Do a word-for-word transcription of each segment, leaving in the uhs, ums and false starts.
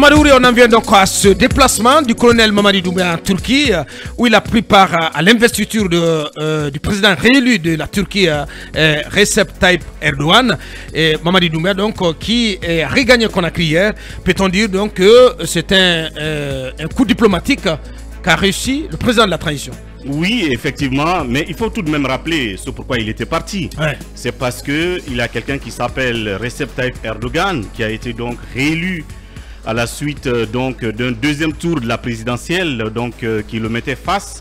Madouri, on en vient donc à ce déplacement du colonel Mamadi Doumbouya en Turquie, où il a pris part à l'investiture euh, du président réélu de la Turquie, euh, Recep Tayyip Erdogan. Et Mamadi Doumbouya, donc, qui a regagné Conakry hier. Peut-on dire donc que c'est un, euh, un coup diplomatique qu'a réussi le président de la transition? Oui, effectivement, mais il faut tout de même rappeler ce pourquoi il était parti. Ouais. C'est parce que il y a quelqu'un qui s'appelle Recep Tayyip Erdogan, qui a été donc réélu à la suite euh, donc d'un deuxième tour de la présidentielle, donc euh, qui le mettait face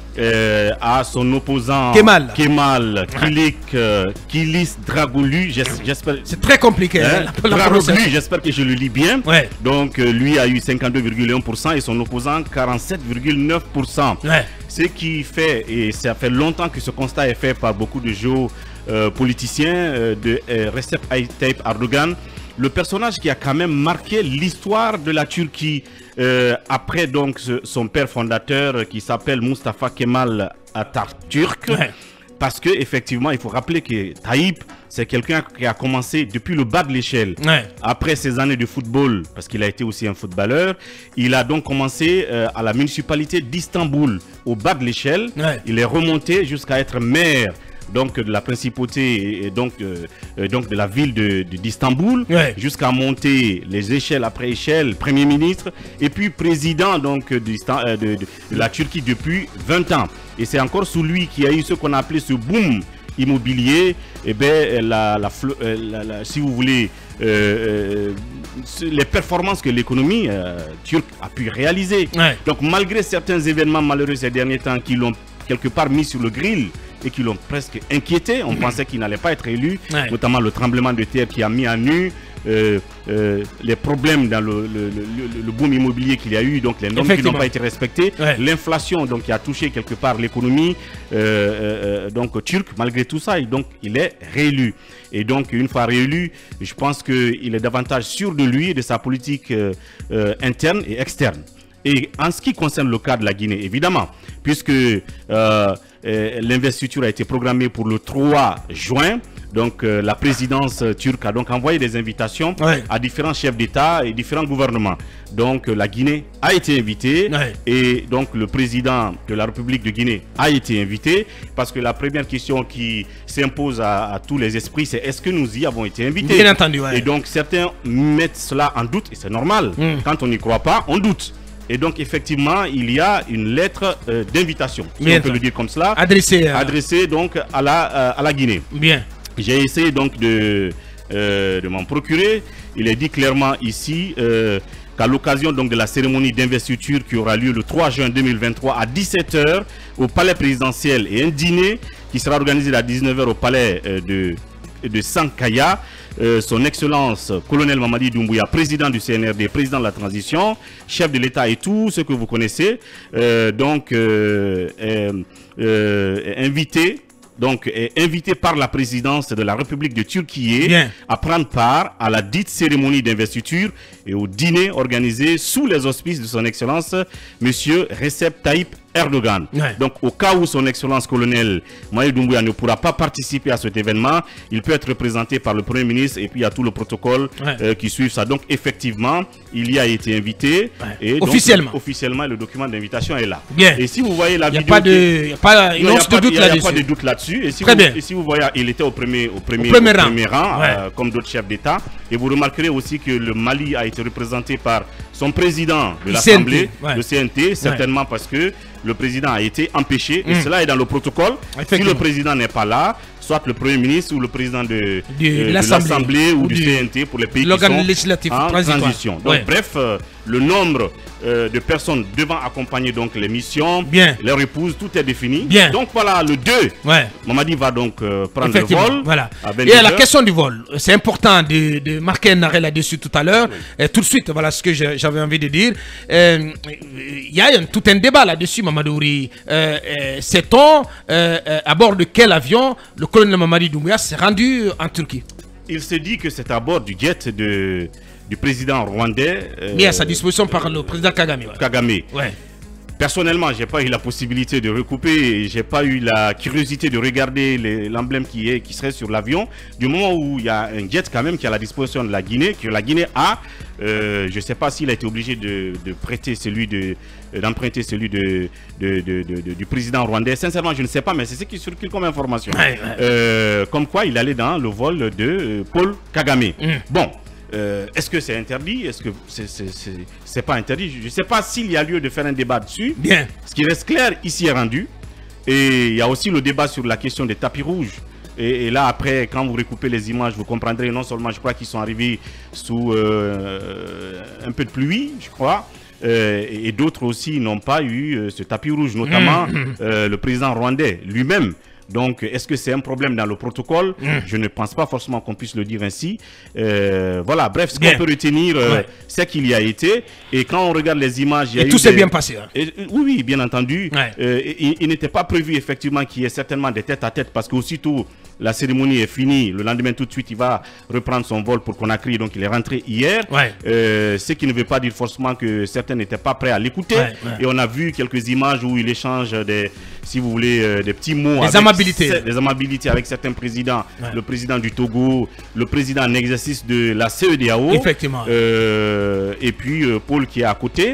euh, à son opposant Kemal, Kemal Kilik, euh, Kilis Dragoğlu. J'espère. C'est très compliqué. Hein, la, la Dragoğlu, j'espère que je le lis bien. Ouais. Donc euh, lui a eu cinquante-deux virgule un pour cent et son opposant quarante-sept virgule neuf pour cent. Ouais. Ce qui fait, et ça fait longtemps que ce constat est fait par beaucoup de géopoliticiens euh, de euh, Recep Tayyip Erdogan, le personnage qui a quand même marqué l'histoire de la Turquie euh, après donc ce, son père fondateur qui s'appelle Mustafa Kemal Atatürk. Ouais. Parce que effectivement, il faut rappeler que Tayyip, c'est quelqu'un qui a commencé depuis le bas de l'échelle. Ouais. Après ses années de football, parce qu'il a été aussi un footballeur, il a donc commencé euh, à la municipalité d'Istanbul, au bas de l'échelle. Ouais. Il est remonté jusqu'à être maire donc de la principauté et donc, euh, donc de la ville de, de, d'Istanbul, ouais. jusqu'à monter les échelles après échelles, premier ministre et puis président donc de, de, de, de la Turquie depuis vingt ans. Et c'est encore sous lui qu'il y a eu ce qu'on a appelé ce boom immobilier. Et bien, la, la, la, la, si vous voulez, euh, euh, les performances que l'économie euh, turque a pu réaliser. Ouais. Donc malgré certains événements malheureux ces derniers temps qui l'ont quelque part mis sur le grill et qui l'ont presque inquiété. On mmh. pensait qu'il n'allait pas être élu, ouais. notamment le tremblement de terre qui a mis à nu euh, euh, les problèmes dans le, le, le, le boom immobilier qu'il y a eu, donc les normes qui n'ont pas été respectées, ouais. l'inflation donc qui a touché quelque part l'économie euh, euh, donc turque. Malgré tout ça, donc il est réélu. Et donc une fois réélu, je pense qu'il est davantage sûr de lui et de sa politique euh, euh, interne et externe. Et en ce qui concerne le cas de la Guinée, évidemment, puisque euh, euh, l'investiture a été programmée pour le trois juin, donc euh, la présidence turque a donc envoyé des invitations ouais. à différents chefs d'État et différents gouvernements. Donc euh, la Guinée a été invitée ouais. et donc le président de la République de Guinée a été invité, parce que la première question qui s'impose à, à tous les esprits, c'est est-ce que nous y avons été invités? Bien entendu, ouais. Et donc certains mettent cela en doute, et c'est normal. Mm. Quand on n'y croit pas, on doute. Et donc, effectivement, il y a une lettre euh, d'invitation, si Bien on peut le dire comme cela, adressée euh... adressée donc à la, euh, à la Guinée. Bien. J'ai essayé donc de, euh, de m'en procurer. Il est dit clairement ici euh, qu'à l'occasion donc de la cérémonie d'investiture qui aura lieu le trois juin deux mille vingt-trois à dix-sept heures au palais présidentiel, et un dîner qui sera organisé à dix-neuf heures au palais euh, de, de Sankaya. Euh, son Excellence colonel Mamadi Doumbouya, président du C N R D, président de la transition, chef de l'État et tout ce que vous connaissez, euh, donc euh, euh, euh, invité, donc est invité par la présidence de la République de Turquie Bien. à prendre part à la dite cérémonie d'investiture et au dîner organisé sous les auspices de son Excellence Monsieur Recep Tayyip Erdogan. Ouais. Donc au cas où son Excellence colonel Mamadi Doumbouya ne pourra pas participer à cet événement, il peut être représenté par le Premier ministre, et puis il y a tout le protocole ouais. euh, qui suit ça. Donc effectivement, il y a été invité ouais. et officiellement. Donc, officiellement le document d'invitation est là. Bien. Et si vous voyez la il y a vidéo, pas de, il n'y a pas une once de doute là-dessus. Il n'y a pas de doute là-dessus. Et si Très vous, bien. Et si vous voyez, il était au premier, au premier, au premier au rang, premier rang ouais. euh, comme d'autres chefs d'État. Et vous remarquerez aussi que le Mali a été représenté par son président de l'Assemblée, ouais. le C N T, certainement ouais. parce que le président a été empêché, mmh. et cela est dans le protocole. Si le président n'est pas là, soit le Premier ministre ou le président de, de, euh, de l'Assemblée ou, ou du C N T pour les pays qui sont législatif en transition. Donc ouais. bref, euh, le nombre euh, de personnes devant accompagner donc les missions, Bien. leur épouse, tout est défini. Bien. Donc voilà, le deux, ouais. Mamadi va donc euh, prendre le vol. Voilà. Et à la question du vol, c'est important de, de marquer un arrêt là-dessus tout à l'heure. Oui. Tout de suite, voilà ce que j'avais envie de dire. Il euh, y a un, tout un débat là-dessus, Mamadouri. Euh, euh, Sait-on euh, euh, à bord de quel avion le colonel Mamadi Doumbouya s'est rendu en Turquie? Il se dit que c'est à bord du jet de, du président rwandais. Euh, mis à sa disposition par le président Kagame. Ouais. Kagame. Ouais. Personnellement, j'ai pas eu la possibilité de recouper, j'ai pas eu la curiosité de regarder l'emblème qui est qui serait sur l'avion. Du moment où il y a un jet quand même qui est à la disposition de la Guinée, que la Guinée a, euh, je sais pas s'il a été obligé de, de prêter celui de d'emprunter celui de, de, de, de, de du président rwandais. Sincèrement, je ne sais pas, mais c'est ce qui circule comme information. Ouais, ouais. Euh, comme quoi, il allait dans le vol de euh, Paul Kagame. Mm. Bon. Euh, Est-ce que c'est interdit? Est-ce que c'est pas interdit? Je ne sais pas s'il y a lieu de faire un débat dessus. Bien. Ce qui reste clair ici est rendu. Et il y a aussi le débat sur la question des tapis rouges. Et, et là, après, quand vous recoupez les images, vous comprendrez non seulement, je crois qu'ils sont arrivés sous euh, un peu de pluie, je crois. Euh, et et d'autres aussi n'ont pas eu euh, ce tapis rouge, notamment mmh. euh, le président rwandais lui-même. Donc, est-ce que c'est un problème dans le protocole? mmh. Je ne pense pas forcément qu'on puisse le dire ainsi. Euh, voilà, bref, ce qu'on peut retenir, euh, ouais. c'est qu'il y a été. Et quand on regarde les images... Il y a et eu tout s'est des... bien passé. Hein. Et, oui, oui, bien entendu. Ouais. Euh, il il n'était pas prévu, effectivement, qu'il y ait certainement des têtes à tête, parce qu'aussitôt la cérémonie est finie, le lendemain, tout de suite, il va reprendre son vol pour Conakry. Donc, il est rentré hier. Ouais. Euh, ce qui ne veut pas dire forcément que certains n'étaient pas prêts à l'écouter. Ouais, ouais. Et on a vu quelques images où il échange des, si vous voulez, euh, des petits mots. Des amabilités. Des amabilités avec certains présidents. Ouais. Le président du Togo, le président en exercice de la C E D A O. Effectivement. Euh, et puis, euh, Paul qui est à côté.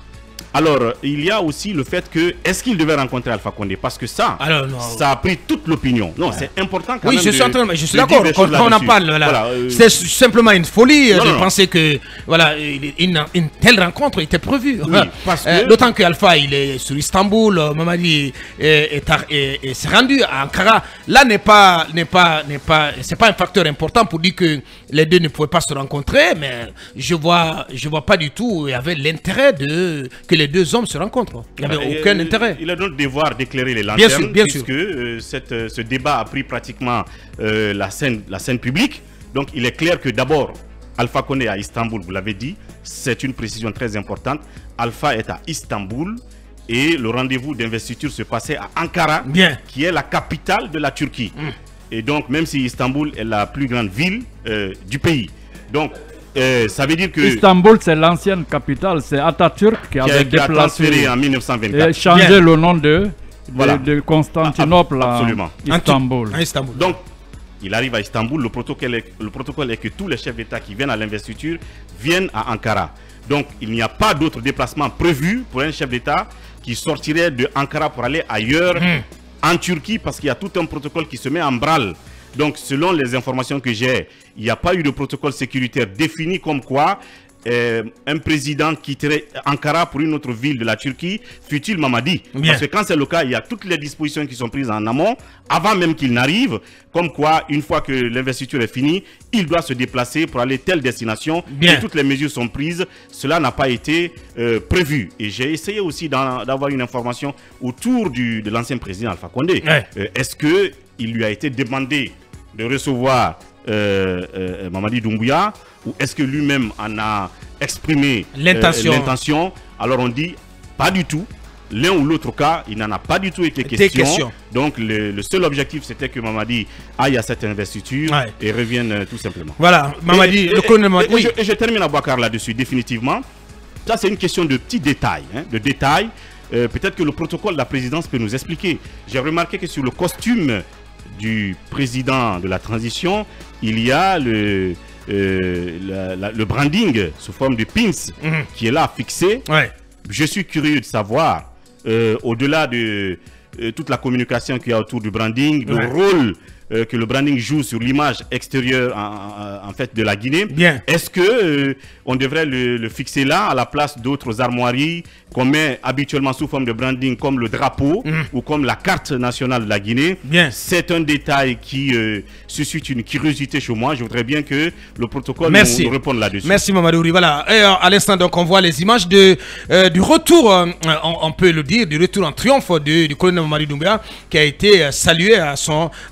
Alors, il y a aussi le fait que, est-ce qu'il devait rencontrer Alpha Condé? Parce que ça, Alors, non, ça a pris toute l'opinion. Non, ouais. c'est important quand oui, même. Je de, suis en train de, je suis d'accord. Quand, quand on en parle, voilà, voilà, euh... c'est simplement une folie non, de non, penser non. que voilà, une, une telle rencontre était prévue. Oui, parce que... euh, D'autant que Alpha, il est sur Istanbul, Mamadi est, est, est, est rendu à Ankara. Là, n'est pas, n'est pas, n'est pas, c'est pas un facteur important pour dire que les deux ne pouvaient pas se rencontrer, mais je vois, je vois pas du tout. Il y avait l'intérêt de que les deux hommes se rencontrent. Il n'y avait aucun il, intérêt. Il a donc le devoir d'éclairer les lanternes, bien sûr, bien puisque euh, cette, euh, ce débat a pris pratiquement euh, la, scène, la scène publique. Donc il est clair que d'abord, Alpha Condé à Istanbul, vous l'avez dit, c'est une précision très importante. Alpha est à Istanbul et le rendez-vous d'investiture se passait à Ankara, bien. qui est la capitale de la Turquie. Mm. Et donc, même si Istanbul est la plus grande ville euh, du pays. Donc, Euh, ça veut dire que Istanbul, c'est l'ancienne capitale, c'est Atatürk qui, qui avait a, déplacé en mille neuf cent vingt-quatre et changé Bien. le nom de, voilà. de, de Constantinople à Istanbul. À Istanbul. Donc, il arrive à Istanbul, le protocole, est, le protocole est que tous les chefs d'État qui viennent à l'investiture viennent à Ankara. Donc, il n'y a pas d'autre déplacement prévu pour un chef d'État qui sortirait de Ankara pour aller ailleurs mmh. en Turquie, parce qu'il y a tout un protocole qui se met en branle. Donc, selon les informations que j'ai, il n'y a pas eu de protocole sécuritaire défini comme quoi euh, un président quitterait Ankara pour une autre ville de la Turquie, fut-il Mamadi. Bien. Parce que quand c'est le cas, il y a toutes les dispositions qui sont prises en amont, avant même qu'il n'arrive, comme quoi, une fois que l'investiture est finie, il doit se déplacer pour aller telle destination. Bien. Et toutes les mesures sont prises. Cela n'a pas été euh, prévu. Et j'ai essayé aussi d'avoir une information autour du, de l'ancien président Alpha Condé. Ouais. Euh, Est-ce que il lui a été demandé de recevoir euh, euh, Mamadi Doumbouya, ou est-ce que lui-même en a exprimé l'intention euh, Alors on dit pas du tout. L'un ou l'autre cas, il n'en a pas du tout été question. question. Donc le, le seul objectif, c'était que Mamadi aille à cette investiture ouais. et revienne euh, tout simplement. Voilà, Mamadi, et, le colonel et, et, oui. et, je, et je termine à Bouakar là-dessus, définitivement. Ça, c'est une question de petits détails. Hein, de détails. Euh, Peut-être que le protocole de la présidence peut nous expliquer. J'ai remarqué que sur le costume du président de la transition, il y a le, euh, la, la, le branding sous forme de pins mmh. qui est là fixé. Ouais. Je suis curieux de savoir, euh, au-delà de euh, toute la communication qu'il y a autour du branding, ouais. le rôle euh, que le branding joue sur l'image extérieure en, en, en fait de la Guinée. Est-ce que euh, on devrait le, le fixer là à la place d'autres armoiries qu'on met habituellement sous forme de branding comme le drapeau mmh. ou comme la carte nationale de la Guinée? C'est un détail qui euh, suscite une curiosité chez moi. Je voudrais bien que le protocole nous, nous réponde là-dessus. Merci Mamadou. Voilà. Et euh, à l'instant donc on voit les images de euh, du retour, euh, on, on peut le dire, du retour en triomphe de, du colonel Mamadi Doumbouya qui a été euh, salué à son à sa destination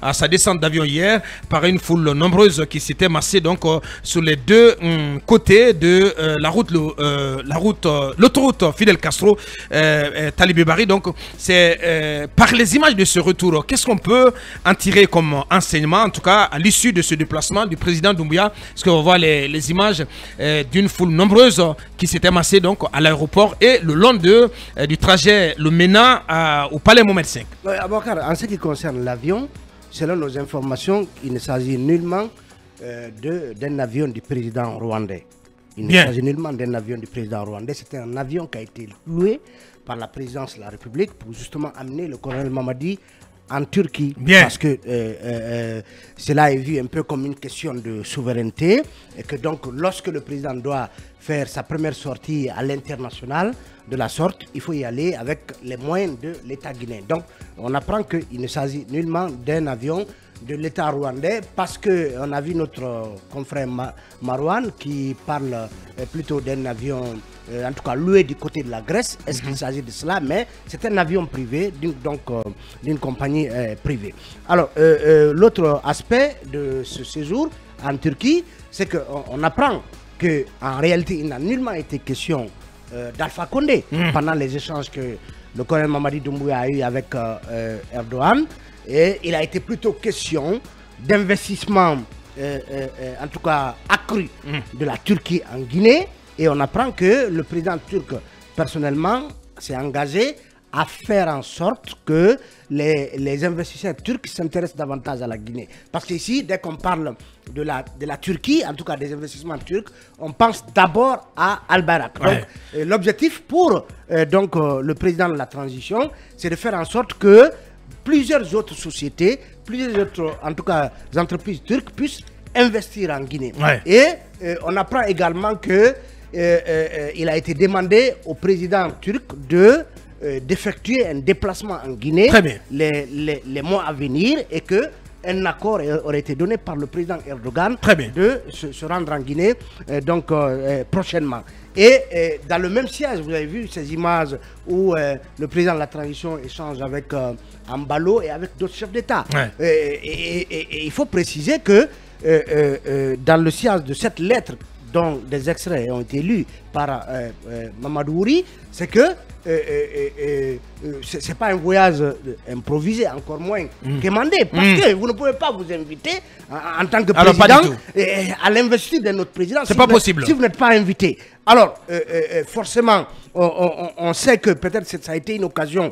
descente d'avion hier par une foule nombreuse qui s'était massée donc euh, sur les deux hum, côtés de euh, la route, euh, la route, euh, l'autoroute Fidel Castro, euh, euh, Talibé Bari. Donc, c'est euh, par les images de ce retour, qu'est-ce qu'on peut en tirer comme enseignement, en tout cas à l'issue de ce déplacement du président Doumbouya, parce qu'on voit les, les images euh, d'une foule nombreuse qui s'était massée donc à l'aéroport et le long de, euh, du trajet le menant à, au palais Mohamed cinq. Oui, Abouakar, en ce qui concerne l'avion, selon nos informations, il ne s'agit nullement euh, d'un avion du président rwandais. Il ne s'agit nullement d'un avion du président rwandais. C'était un avion qui a été loué par la présidence de la République pour justement amener le colonel Mamadi en Turquie. Bien. Parce que euh, euh, cela est vu un peu comme une question de souveraineté et que donc lorsque le président doit faire sa première sortie à l'international de la sorte, il faut y aller avec les moyens de l'État guinéen. Donc on apprend qu'il ne s'agit nullement d'un avion de l'État rwandais parce qu'on a vu notre confrère Ma Marouane qui parle euh, plutôt d'un avion, euh, en tout cas loué du côté de la Grèce. Est-ce mm-hmm. qu'il s'agit de cela? Mais c'est un avion privé, donc euh, d'une compagnie euh, privée. Alors, euh, euh, l'autre aspect de ce séjour en Turquie, c'est qu'on on apprend qu'en réalité, il n'a nullement été question euh, d'Alpha Condé mm. pendant les échanges que le colonel Mamadi Doumbouya a eu avec euh, euh, Erdogan. Et il a été plutôt question d'investissement, euh, euh, euh, en tout cas accru, mm. de la Turquie en Guinée. Et on apprend que le président turc, personnellement, s'est engagé à faire en sorte que les, les investisseurs turcs s'intéressent davantage à la Guinée. Parce qu'ici, dès qu'on parle de la, de la Turquie, en tout cas des investissements turcs, on pense d'abord à Al-Bayrak. Ouais. Donc, euh, l'objectif pour euh, donc, euh, le président de la transition, c'est de faire en sorte que plusieurs autres sociétés, plusieurs autres, en tout cas, entreprises turques puissent investir en Guinée. Ouais. Et euh, on apprend également que euh, euh, il a été demandé au président turc de euh, d'effectuer un déplacement en Guinée les, les, les mois à venir et que un accord aurait été donné par le président Erdogan de se, se rendre en Guinée euh, donc euh, prochainement. Et euh, dans le même siège, vous avez vu ces images où euh, le président de la transition échange avec euh, Ambalo et avec d'autres chefs d'État. Ouais. Et, et, et, et il faut préciser que euh, euh, euh, dans le siège de cette lettre dont des extraits ont été lus par euh, euh, Mamadou Ouri, c'est que euh, euh, euh, euh, c'est pas un voyage improvisé, encore moins mmh. demandé, parce mmh. que vous ne pouvez pas vous inviter en, en tant que Alors, président euh, à l'investiture de notre président. C'est si pas possible. Si vous n'êtes pas invité. Alors, euh, euh, forcément, on, on, on sait que peut-être ça a été une occasion.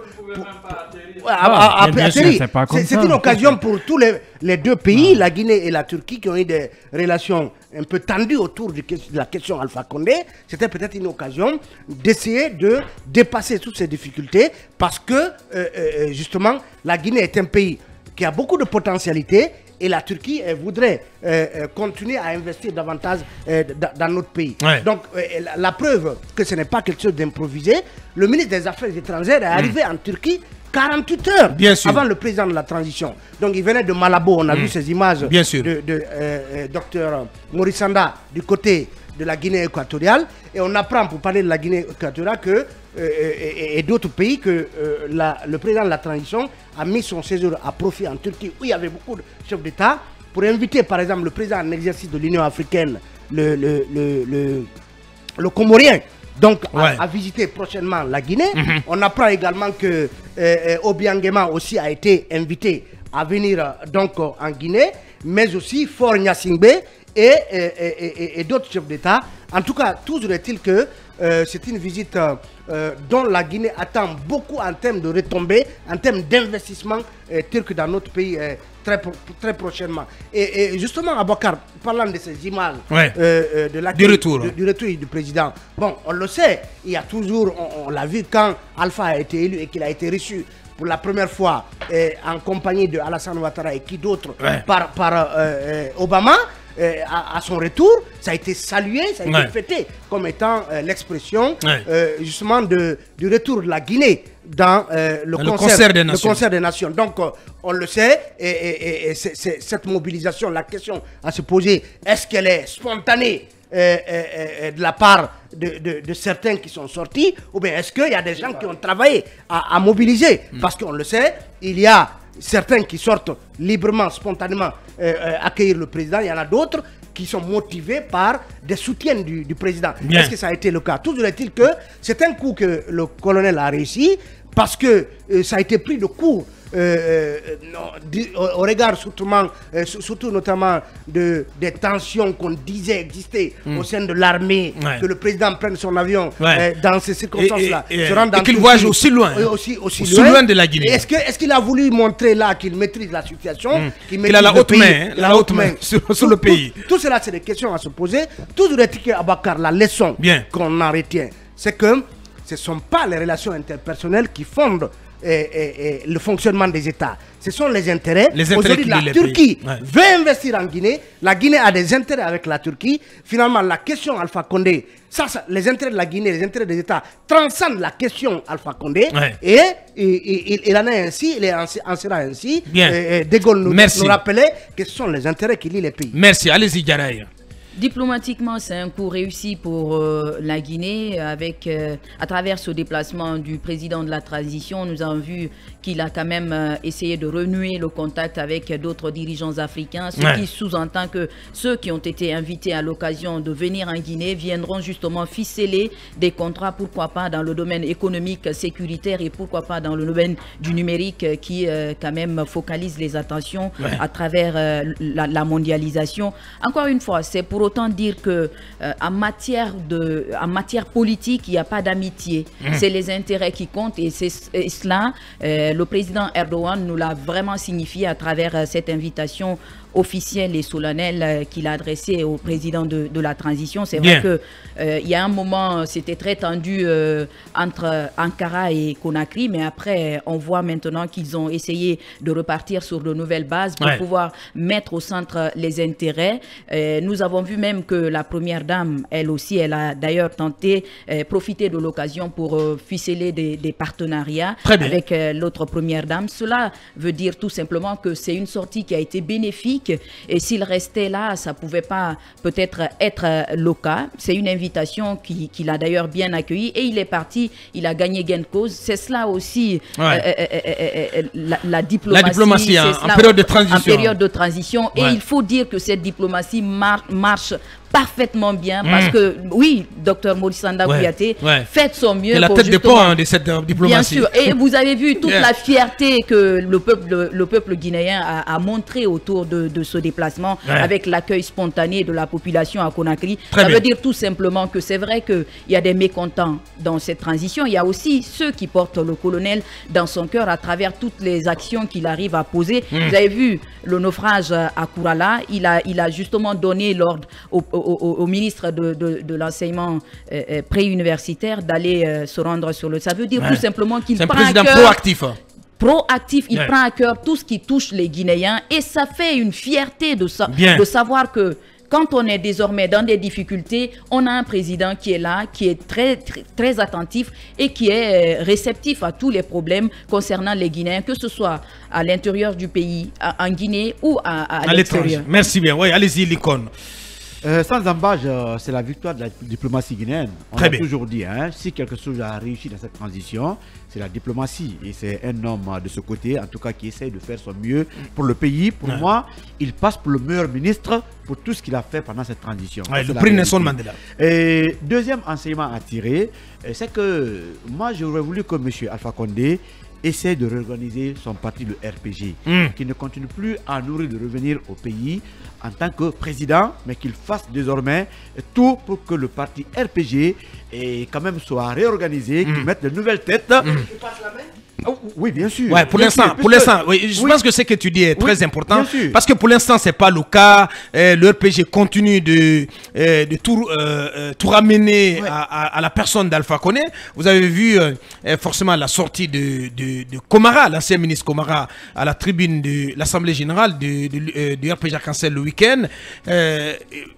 C'est une occasion pour tous les, les deux pays, ah. la Guinée et la Turquie, qui ont eu des relations un peu tendues autour de, de la question Alpha Condé. C'était peut-être une occasion d'essayer de dépasser toutes ces difficultés parce que, euh, euh, justement, la Guinée est un pays qui a beaucoup de potentialités. Et la Turquie euh, voudrait euh, euh, continuer à investir davantage euh, dans notre pays. Ouais. Donc, euh, la, la preuve que ce n'est pas quelque chose d'improvisé, le ministre des Affaires étrangères est arrivé mmh. en Turquie quarante-huit heures Bien sûr. avant le président de la transition. Donc, il venait de Malabo. On a mmh. vu ces images Bien sûr. de, de euh, euh, docteur Maurice Sanda du côté de la Guinée équatoriale. Et on apprend, pour parler de la Guinée équatoriale, que Euh, et, et d'autres pays que euh, la, le président de la transition a mis son séjour à profit en Turquie où il y avait beaucoup de chefs d'État pour inviter par exemple le président en exercice de l'Union africaine, le, le, le, le, le Comorien, donc ouais. à, à visiter prochainement la Guinée. Mm-hmm. On apprend également que euh, Obiang Nguema aussi a été invité à venir euh, donc en Guinée, mais aussi Faure Gnassingbé et, et, et, et, et d'autres chefs d'État. En tout cas, toujours est-il que Euh, c'est une visite euh, dont la Guinée attend beaucoup en termes de retombées, en termes d'investissement euh, turc dans notre pays euh, très, pro très prochainement. Et, et justement, Abouakar, parlant de ces images ouais. euh, de la du, retour. De, du retour du président, bon, on le sait, il y a toujours, on, on l'a vu quand Alpha a été élu et qu'il a été reçu pour la première fois euh, en compagnie de Alassane Ouattara et qui d'autres ouais. par, par euh, euh, Obama. Euh, à, à son retour, ça a été salué, ça a ouais. été fêté comme étant euh, l'expression ouais. euh, justement de, du retour de la Guinée dans euh, le, le, concert, concert des le concert des Nations. Donc euh, on le sait, et, et, et c'est, c'est, cette mobilisation, la question à se poser, est-ce qu'elle est spontanée euh, euh, euh, de la part de, de, de certains qui sont sortis, ou bien est-ce qu'il y a des gens qui ont travaillé à, à mobiliser mm. Parce qu'on le sait, il y a certains qui sortent librement, spontanément euh, euh, accueillir le président. Il y en a d'autres qui sont motivés par des soutiens du, du président. Est-ce que ça a été le cas? Toujours est-il que c'est un coup que le colonel a réussi parce que euh, ça a été pris de court. Euh, euh, non, au, au regard surtout, euh, surtout notamment de, des tensions qu'on disait exister mm. au sein de l'armée, ouais. que le président prenne son avion ouais. euh, dans ces circonstances-là. Et, et, et, et qu'il voyage aussi loin. Euh, aussi, aussi, aussi loin. loin de la Guinée. Est-ce qu'il est qu'il a voulu montrer là qu'il maîtrise la situation, mm. qu'il qu a la haute main, la, la haute main, main sur, sur tout, le pays. Tout, tout cela, c'est des questions à se poser. Toujours est-il qu'Abakar, la leçon qu'on en retient, c'est que ce ne sont pas les relations interpersonnelles qui fondent Et, et, et le fonctionnement des États. Ce sont les intérêts. Les intérêts Aujourd'hui, la Turquie ouais. veut investir en Guinée. La Guinée a des intérêts avec la Turquie. Finalement, la question Alpha Condé, ça, ça, les intérêts de la Guinée, les intérêts des États transcendent la question Alpha Condé. Ouais. Et il en est ainsi, il en sera ainsi. Bien. Et, et De Gaulle nous, nous rappelait que ce sont les intérêts qui lient les pays. Merci. Allez-y, Djaraï. Diplomatiquement, c'est un coup réussi pour euh, la Guinée. Avec, euh, à travers ce déplacement du président de la transition, nous avons vu qu'il a quand même euh, essayé de renouer le contact avec d'autres dirigeants africains, ce ouais. qui sous-entend que ceux qui ont été invités à l'occasion de venir en Guinée viendront justement ficeler des contrats, pourquoi pas dans le domaine économique, sécuritaire et pourquoi pas dans le domaine du numérique qui euh, quand même focalise les attentions ouais. à travers euh, la, la mondialisation. Encore une fois, c'est pour autant dire que euh, en matière de, en matière politique, il n'y a pas d'amitié. Mmh. C'est les intérêts qui comptent et c'est cela. Euh, le président Erdogan nous l'a vraiment signifié à travers euh, cette invitation officielle et solennelle euh, qu'il a adressée au président de, de la transition. C'est vrai que euh, il y a un moment, c'était très tendu euh, entre Ankara et Conakry, mais après, on voit maintenant qu'ils ont essayé de repartir sur de nouvelles bases pour ouais. pouvoir mettre au centre les intérêts. Euh, nous avons vu même que la première dame, elle aussi, elle a d'ailleurs tenté, euh, profiter de l'occasion pour euh, ficeler des, des partenariats avec euh, l'autre première dame. Cela veut dire tout simplement que c'est une sortie qui a été bénéfique. Et s'il restait là, ça ne pouvait pas peut-être être le cas. C'est une invitation qu'il qui a d'ailleurs bien accueillie. Et il est parti, il a gagné gain de cause. C'est cela aussi, ouais. euh, euh, euh, euh, la, la diplomatie. La diplomatie hein, en période de transition. En période de transition. Ouais. Et il faut dire que cette diplomatie mar marche parfaitement bien mmh. parce que oui, docteur Maurice Sanda ouais, Kouyaté ouais. fait son mieux. C'est la tête de pont hein, de cette euh, diplomatie. Bien sûr. Et vous avez vu toute yeah. la fierté que le peuple, le, le peuple guinéen a, a montré autour de, de ce déplacement ouais. avec l'accueil spontané de la population à Conakry. Très Ça bien. veut dire tout simplement que c'est vrai qu'il y a des mécontents dans cette transition. Il y a aussi ceux qui portent le colonel dans son cœur à travers toutes les actions qu'il arrive à poser. Mmh. Vous avez vu le naufrage à Kourala. Il a, il a justement donné l'ordre au, au Au, au ministre de, de, de l'enseignement euh, préuniversitaire d'aller euh, se rendre sur le... Ça veut dire ouais. tout simplement qu'il prend à cœur... C'est un président proactif. Proactif, il ouais. prend à cœur tout ce qui touche les Guinéens et ça fait une fierté de, sa, de savoir que quand on est désormais dans des difficultés, on a un président qui est là, qui est très, très, très attentif et qui est réceptif à tous les problèmes concernant les Guinéens, que ce soit à l'intérieur du pays, à, en Guinée ou à, à, à l'extérieur. Merci bien. Oui, allez-y, l'icône. Euh, sans embâche, euh, c'est la victoire de la diplomatie guinéenne. On Très a bien. toujours dit, hein, si quelque chose a réussi dans cette transition, c'est la diplomatie. Et c'est un homme de ce côté, en tout cas, qui essaye de faire son mieux pour le pays. Pour ouais. moi, il passe pour le meilleur ministre pour tout ce qu'il a fait pendant cette transition. Ouais, le prix Nelson Mandela. Et deuxième enseignement à tirer, c'est que moi, j'aurais voulu que M. Alpha Condé essaie de réorganiser son parti, le R P G, mm. qui ne continue plus à nourrir de revenir au pays en tant que président, mais qu'il fasse désormais tout pour que le parti R P G et quand même soit réorganisé, mm. qu'il mette de nouvelles têtes. Mm. Il passe la main. Oh, oui, bien sûr. Ouais, pour l'instant, pour l'instant, oui, je oui. pense que ce que tu dis est très oui, important parce que pour l'instant, c'est pas le cas. Euh, le R P G continue de euh, de tout euh, tout ramener ouais. à, à, à la personne d'Alpha Condé. Vous avez vu euh, forcément la sortie de de, de Komara, l'ancien ministre Komara, à la tribune de l'Assemblée générale de, de, de, de R P G Arc-en-Ciel le week-end. Euh,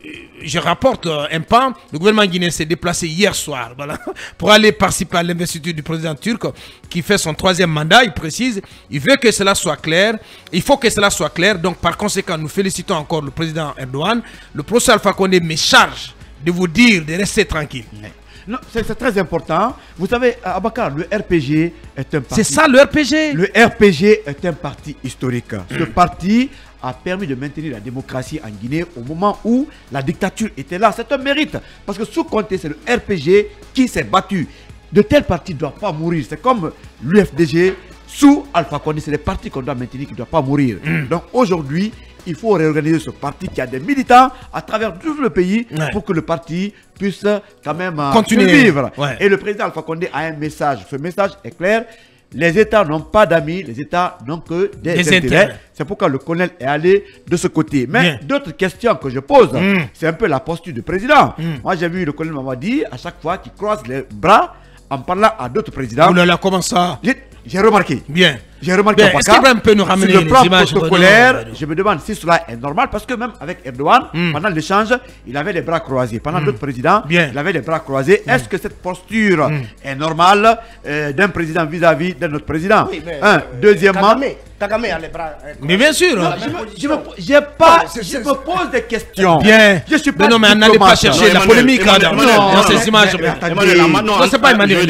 je rapporte un pan. Le gouvernement guinéen s'est déplacé hier soir, voilà, pour aller participer à l'investiture du président turc qui fait son troisième mandat, il précise, il veut que cela soit clair, il faut que cela soit clair, donc par conséquent nous félicitons encore le président Erdogan, le professeur Alpha Condé me charge de vous dire de rester tranquille. Non, c'est très important. Vous savez, Abakar, le R P G est un parti. C'est ça le R P G. Le R P G est un parti historique. Ce parti a permis de maintenir la démocratie en Guinée au moment où la dictature était là. C'est un mérite. Parce que sous Conté, c'est le R P G qui s'est battu. De tels partis ne doivent pas mourir. C'est comme l'U F D G sous Alpha Condé. C'est les partis qu'on doit maintenir qui ne doivent pas mourir. Mm. Donc aujourd'hui, il faut réorganiser ce parti qui a des militants à travers tout le pays ouais. pour que le parti puisse quand même continuer vivre. Ouais. Et le président Alpha Condé a un message. Ce message est clair. Les États n'ont pas d'amis, les États n'ont que des, des intérêts. intérêts. C'est pourquoi le colonel est allé de ce côté. Mais d'autres questions que je pose, mm. c'est un peu la posture du président. Mm. Moi, j'ai vu le colonel Mamadi à chaque fois qu'il croise les bras en parlant à d'autres présidents. Oh là là, comment ça? J'ai remarqué. Bien. J'ai remarqué Est-ce qu'il peut nous ramener sur le plan les images protocolaire, je me demande si cela est normal, parce que même avec Erdogan, mm. pendant l'échange, il avait les bras croisés. Pendant mm. d'autres présidents, Bien. il avait les bras croisés. Mm. Est-ce que cette posture mm. est normale euh, d'un président vis-à-vis -vis d'un autre président? Oui, mais, Un. Euh, Deuxièmement... Kagame, Kagame a les bras... Euh, mais bien sûr. Non, je, me, je, me, j'ai pas, non, je me pose des questions. Bien. Je suis pas mais non, mais on n'allait pas chercher non, la polémique dans ces images. Non, c'est pas Emmanuel.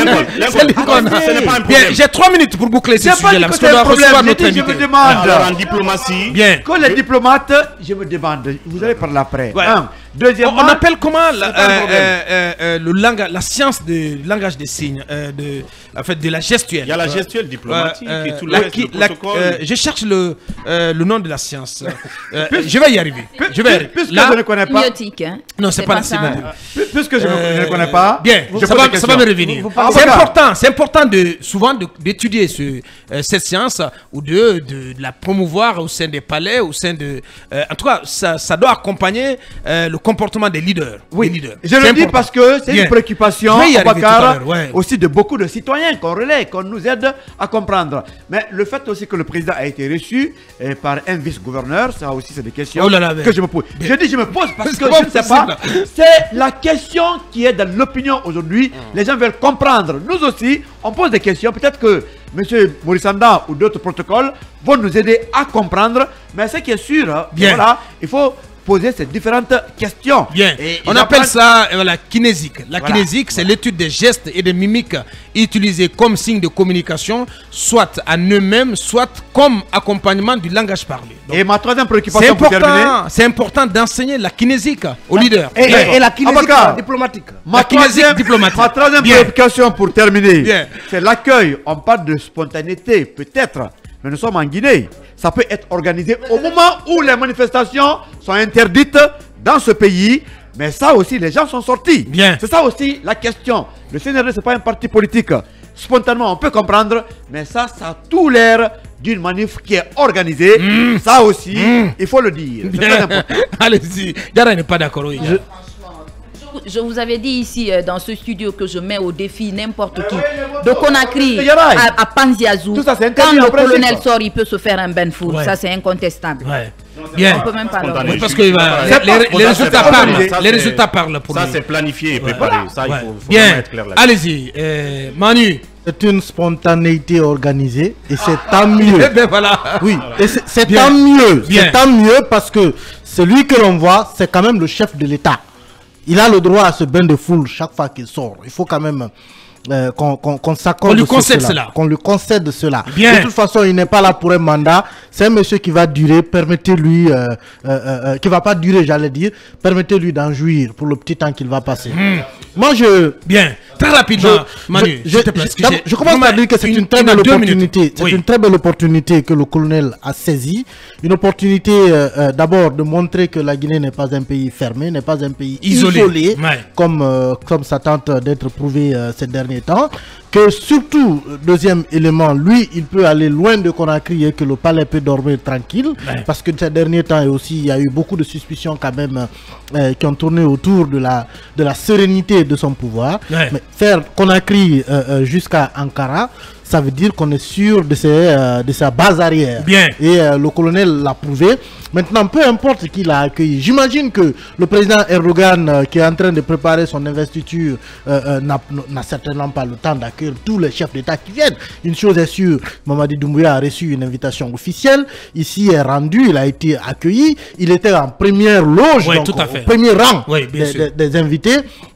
Bien, j'ai trois minutes pour boucler ce sujet-là. Je me demande, alors en diplomatie, bien. Quand les diplomates, je me demande, vous allez parler après. Ouais. Un. Deuxièmement, on appelle comment la, euh, euh, euh, le langage, la science du langage des signes, euh, de, en fait, de la gestuelle. Il y a la gestuelle diplomatique euh, et tout la, le reste, la, le protocole. Euh, je cherche le, euh, le nom de la science. Euh, je vais y arriver. Je vais y arriver. Puisque là, je ne connais pas. Biotique, hein. Non, c'est pas la sémiotique. Puisque je euh, ne connais pas. Bien, ça va, ça va me revenir. C'est important, c'est important de souvent d'étudier ce, euh, cette science ou de, de, de la promouvoir au sein des palais, au sein de. Euh, en tout cas, ça, ça doit accompagner euh, le comportement des leaders. Oui, des leaders. Je le dis parce que c'est une préoccupation Bakar, ouais. aussi de beaucoup de citoyens qu'on relaie, qu'on nous aide à comprendre. Mais le fait aussi que le président a été reçu eh, par un vice-gouverneur, ça aussi c'est des questions oh là là, que je me pose. Bien. Je dis je me pose parce que je ne sais pas. C'est la question qui est dans l'opinion aujourd'hui. Mm. Les gens veulent comprendre. Nous aussi, on pose des questions. Peut-être que M. Morissanda ou d'autres protocoles vont nous aider à comprendre. Mais ce qui est sûr, voilà, il faut poser ces différentes questions. Bien. Et on appelle ça euh, la kinésique. La voilà. kinésique, c'est voilà. l'étude des gestes et des mimiques utilisés comme signe de communication, soit en eux-mêmes, soit comme accompagnement du langage parlé. Donc, et ma troisième préoccupation pour terminer, c'est important d'enseigner la kinésique aux leaders. Et, et, et la kinésique Abaka, diplomatique. Ma la kinésique diplomatique. Ma troisième Bien. préoccupation pour terminer, c'est l'accueil. On parle de spontanéité, peut-être. Mais nous sommes en Guinée. Ça peut être organisé au moment où les manifestations sont interdites dans ce pays. Mais ça aussi, les gens sont sortis. Bien. C'est ça aussi la question. Le C N R D, ce n'est pas un parti politique. Spontanément, on peut comprendre. Mais ça, ça a tout l'air d'une manif qui est organisée. Mmh. Ça aussi, mmh. il faut le dire. C'est très important. Allez-y. Yara n'est pas d'accord. Oui. Je... Je vous avais dit ici euh, dans ce studio que je mets au défi n'importe qui. De Conakry à, à Panziazou. Ça, quand le colonel sort, il peut se faire un ben foule. Ouais. Ça, c'est incontestable. Ouais. Bien. On peut même pas oui, parce que les, les, les résultats parlent. Ça, les résultats parlent pour ça, c'est planifié et préparé. Ouais. Ça, il faut, faut Bien. être clair là-dessus. Allez-y, euh, Manu. C'est une spontanéité organisée et c'est tant mieux. Eh ben voilà. Oui, et c'est tant mieux. C'est tant mieux parce que celui que l'on voit, c'est quand même le chef de l'État. Il a le droit à ce bain de foule chaque fois qu'il sort. Il faut quand même euh, qu'on qu qu s'accorde. Qu'on lui concède cela. Qu'on lui concède cela. Bien. De toute façon, il n'est pas là pour un mandat. C'est un monsieur qui va durer. Permettez-lui, euh, euh, euh, qui va pas durer, j'allais dire. Permettez-lui d'en jouir pour le petit temps qu'il va passer. Mmh. Moi, je. Bien. Très rapidement, je, Manu. Je, je, je, je, je commence à dire que c'est une, une très belle opportunité. C'est oui. une très belle opportunité que le colonel a saisie. Une opportunité euh, euh, d'abord de montrer que la Guinée n'est pas un pays fermé, n'est pas un pays isolé, isolé ouais. comme, euh, comme ça tente d'être prouvé euh, ces derniers temps. Que surtout, deuxième élément, lui, il peut aller loin de Conakry et que le palais peut dormir tranquille. Ouais. Parce que ces derniers temps aussi, il y a eu beaucoup de suspicions quand même euh, qui ont tourné autour de la, de la sérénité de son pouvoir. Ouais. Mais faire Conakry euh, euh, jusqu'à Ankara, ça veut dire qu'on est sûr de, ses, euh, de sa base arrière. Bien. Et euh, le colonel l'a prouvé. Maintenant, peu importe qui l'a accueilli, j'imagine que le président Erdogan, euh, qui est en train de préparer son investiture, euh, euh, n'a certainement pas le temps d'accueillir tous les chefs d'État qui viennent. Une chose est sûre, Mamadi Doumbouya a reçu une invitation officielle. Ici est rendu, il a été accueilli. Il était en première loge, oui, donc tout à fait. au premier rang oui, des, des, des invités.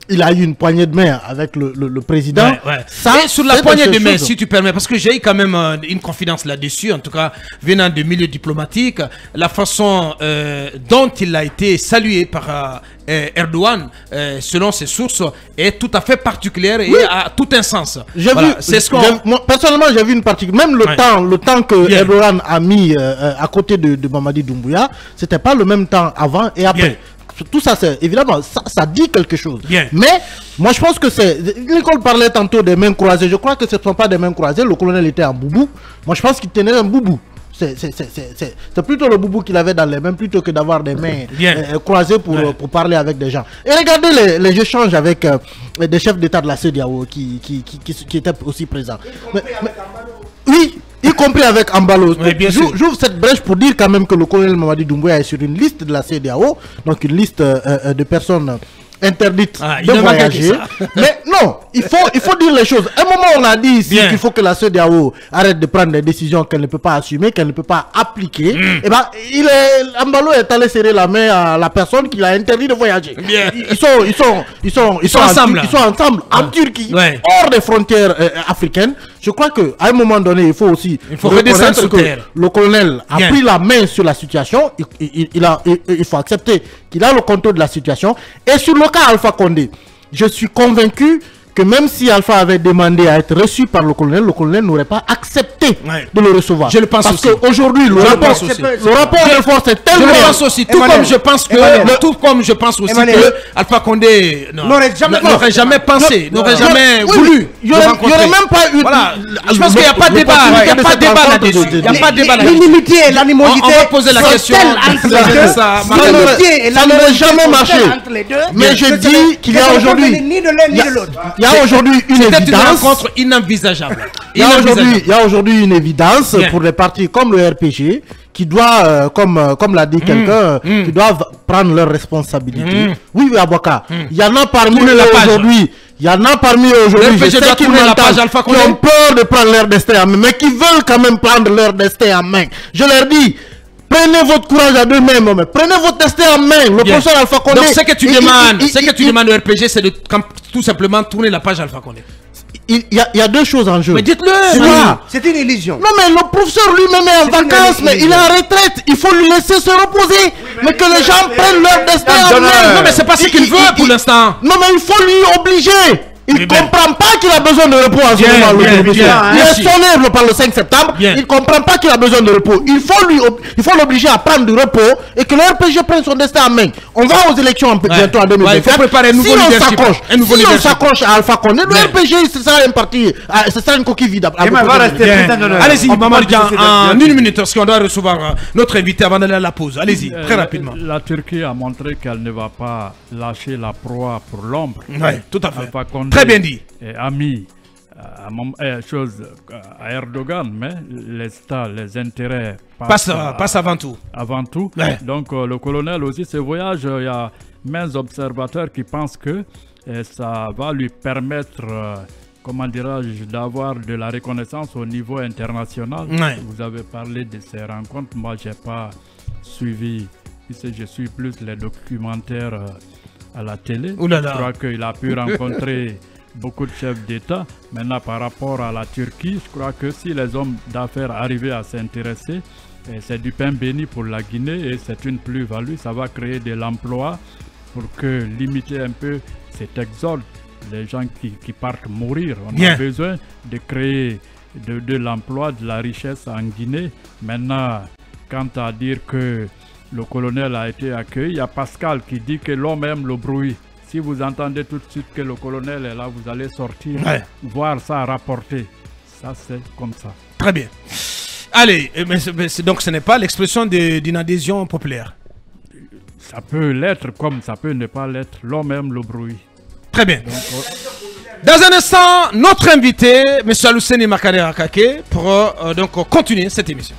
il a eu une poignée de main avec le, le, le président. Ouais, ouais. Ça, et sur la poignée de main, si tu permets, parce que j'ai eu quand même euh, une confidence là-dessus, en tout cas venant du milieu diplomatique, la façon euh, dont il a été salué par euh, Erdogan, euh, selon ses sources, est tout à fait particulière et oui. a tout un sens. Voilà, c'est ce moi, personnellement, j'ai vu une partie. Même le ouais. temps, le temps que Bien. Erdogan a mis euh, à côté de, de Mamadi Doumbouya, c'était pas le même temps avant et après. Bien. Tout ça, c'est évidemment, ça, ça dit quelque chose. Bien. Mais moi, je pense que c'est. L'école parlait tantôt des mains croisées. Je crois que ce ne sont pas des mains croisées. Le colonel était en boubou. Moi, je pense qu'il tenait un boubou. C'est plutôt le boubou qu'il avait dans les mains plutôt que d'avoir des mains euh, croisées pour, ouais. pour parler avec des gens. Et regardez les, les échanges avec euh, des chefs d'État de la CEDEAO qui, qui, qui, qui, qui étaient aussi présents. Mais, mais, oui. Y compris avec Ambalo. Oui, j'ouvre cette brèche pour dire quand même que le colonel Mamadi Doumbouya est sur une liste de la CEDEAO, donc une liste euh, de personnes interdites ah, de voyager. Mais non, il faut, il faut dire les choses. À un moment, on a dit ici qu'il faut que la CEDEAO arrête de prendre des décisions qu'elle ne peut pas assumer, qu'elle ne peut pas appliquer. Mm. Et ben, il est, Ambalo est allé serrer la main à la personne qui l'a interdit de voyager. Bien. Ils sont, ils sont, ils sont, ils, ils sont, sont ensemble. En, ils sont ensemble en ah. Turquie, ouais. hors des frontières euh, africaines. Je crois qu'à un moment donné, il faut aussi il faut redescendre que terre. Le colonel a Bien. pris la main sur la situation. Il, il, il, a, il, il faut accepter qu'il a le contrôle de la situation. Et sur le cas Alpha Condé, je suis convaincu que même si Alpha avait demandé à être reçu par le colonel, le colonel n'aurait pas accepté ouais. de le recevoir. Je le pense Parce aussi. Parce qu'aujourd'hui, le, le rapport de force est tellement... Je le pense aussi. Tout Emmanuel. comme je pense que... Emmanuel. Tout comme je pense aussi Emmanuel. que Alpha Condé n'aurait jamais, jamais, jamais pensé, n'aurait jamais oui, voulu. Il n'y aurait même pas eu... Voilà. Je pense qu'il n'y a pas de débat. Il n'y a pas de débat là-dessus. Il n'y a pas de débat là-dessus. L'inimité et l'animosité... On va poser la question. Ça n'aurait jamais marché. Mais je dis qu'il y a aujourd'hui... Ni de l'un ni de l'autre. Il y a aujourd'hui une évidence. C'était une rencontre inenvisageable. Il y a aujourd'hui une évidence Bien. pour les partis comme le R P G qui doit, euh, comme, euh, comme l'a dit mmh. quelqu'un, mmh. qui doivent prendre leurs responsabilités. Mmh. Oui, oui, Abouaka. Mmh. Il y en a parmi eux aujourd'hui. Il y en a parmi eux aujourd'hui. Je sais qu'ils ont peur de prendre leur destin en main, mais qui veulent quand même prendre leur destin en main. Je leur dis. Prenez votre courage à deux mains, mais prenez votre destin en main. Le Bien. professeur Alpha Condé. Donc, ce que tu il, demandes, il, il, ce que tu il, demandes au R P G, c'est de tout simplement tourner la page Alpha Condé. Il y, a, il y a deux choses en jeu. Mais dites-le. C'est une illusion. Non, mais le professeur lui-même est en vacances, mais il est en retraite. Il faut lui laisser se reposer. Oui, mais, mais que les gens mais, prennent leur destin en main. Non, mais c'est pas ce qu'il veut pour l'instant. Non, mais il faut lui obliger. Il ne comprend pas qu'il a besoin de repos en ce moment. Bien, bien, bien, il est sonné par le cinq septembre. Bien. Il ne comprend pas qu'il a besoin de repos. Il faut lui, il faut l'obliger à prendre du repos et que le R P G prenne son destin en main. On va aux élections ouais. bientôt en deux mille vingt-quatre. Ouais, il faut préparer un nouveau si leadership. On un nouveau si leadership. on s'accroche à Alpha Condé, le R P G, ce sera un parti, ce sera une coquille vide. Allez-y, Maman Dian, en une minute, parce qu'on doit recevoir notre invité avant d'aller à la pause. Allez-y, très rapidement. La Turquie a montré qu'elle ne va pas lâcher la proie pour l'ombre. Oui, tout à fait. Très bien dit. Et ami à, à, chose, à Erdogan, mais l'État, les intérêts passent passe, passe avant tout. Avant tout. Ouais. Donc euh, le colonel aussi, ce voyage, il y a maints observateurs qui pensent que euh, ça va lui permettre, euh, comment dirais-je, d'avoir de la reconnaissance au niveau international. Ouais. Vous avez parlé de ces rencontres, moi je n'ai pas suivi, je suis plus les documentaires euh, à la télé. Oulala. Je crois qu'il a pu rencontrer beaucoup de chefs d'État. Maintenant, par rapport à la Turquie, je crois que si les hommes d'affaires arrivaient à s'intéresser, c'est du pain béni pour la Guinée et c'est une plus-value. Ça va créer de l'emploi pour que limiter un peu cet exode, les gens qui, qui partent mourir. On Bien. a besoin de créer de, de l'emploi, de la richesse en Guinée. Maintenant, quant à dire que le colonel a été accueilli, il y a Pascal qui dit que l'homme aime le bruit. Si vous entendez tout de suite que le colonel est là, vous allez sortir, ouais. voir ça rapporter. Ça, c'est comme ça. Très bien. Allez, mais, mais donc ce n'est pas l'expression d'une adhésion populaire. Ça peut l'être comme ça peut ne pas l'être. L'homme aime le bruit. Très bien. Donc, euh... Dans un instant, notre invité, M. Aluseni Makare Akake, pour euh, donc, continuer cette émission.